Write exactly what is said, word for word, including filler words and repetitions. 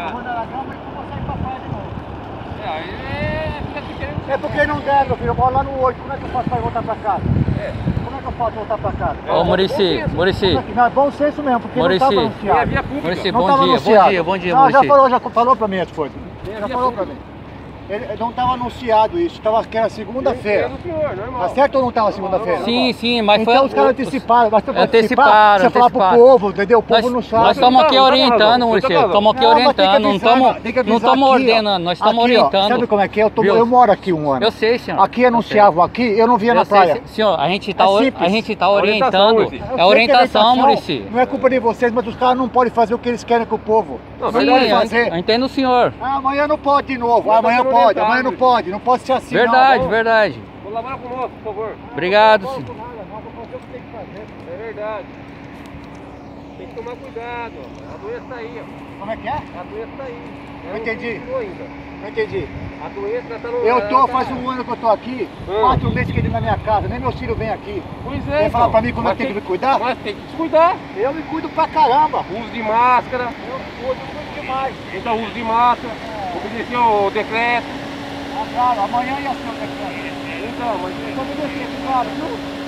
Eu vou na grama e vou sair pra praia de novo. É, aí é... fica querendo... É porque não der, meu filho. Eu moro lá no oito. Como é que eu faço pra voltar pra casa? É. Como é que eu faço voltar pra casa? Ô, Muricy, Muricy. Não, é bom senso mesmo, porque Muricy. não tava É a anunciado. via pública. Muricy, Não bom tava dia, anunciado. bom dia, bom dia, Não, Muricy. já falou, já falou pra mim as coisas. É a Já via falou pra pública. mim. Ele não estava anunciado isso, tava, que era segunda-feira. É do senhor, normal. Tá certo ou não estava segunda-feira? Sim, sim, mas Então foi... os caras anteciparam, mas pra Anteciparam, você falar pro anteciparam. povo, entendeu? O povo Nós, não sabe. nós estamos aqui Não, não tá orientando, falando, Muricy. você tá Estamos aqui Não, mas tem que orientando, não avisar, estamos tem que não avisar estamos aqui, ó. ordenando, nós estamos Aqui, ó, orientando. sabe como é que é? Eu, tô, Viu? eu moro aqui um ano. Eu sei, senhor. Aqui anunciavam aqui, eu não via Eu na sei, praia. se- senhor, a gente está É a simples. gente tá Orientação, orientando. Muricy. Eu É sei que orientação, Muricy. Não é culpa de vocês, mas os caras não podem fazer o que eles querem com o povo. Não, Não Sim, podem eu fazer. eu entendo o senhor. Ah, amanhã não pode de novo. Nós Amanhã estamos pode, orientados, amanhã não Muricy. pode. Não pode ser assim, Verdade, não. verdade. Vou lavar com o moço, por favor. Obrigado, Não, senhor. não, não, não, vou fazer o que tem que fazer. É verdade. Tem que tomar cuidado, ó. A doença tá aí, ó. Como é que é? A doença tá aí. Não Ela entendi. curou ainda. Não entendi. A doença tá no... Eu tô, ela faz tá- um ano que eu tô aqui, Hum. quatro meses que ele na minha casa, nem meus filhos vêm aqui. Pois é, Vem falar então. pra mim como é Mas que tem que me cuidar? Mas tem que se cuidar. Eu me cuido pra caramba. Uso de máscara. Eu cuido muito demais. Então, uso de máscara. Obedecer o decreto. Ah, claro, amanhã ia ser o decreto. Então, mas... Eu vou obedecer, claro, viu?